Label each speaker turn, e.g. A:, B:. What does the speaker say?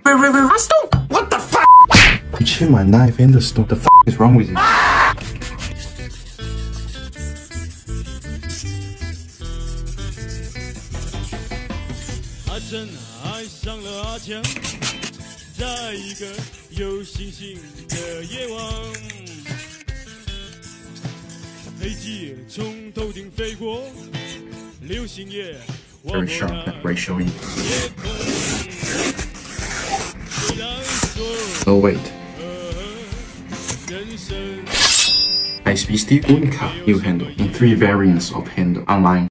A: What the fuck? You chewed my knife in the store. The fuck is wrong with you? Very sharp that ratio. Oh wait. HSS Bunka new handle in 3 variants of handle online.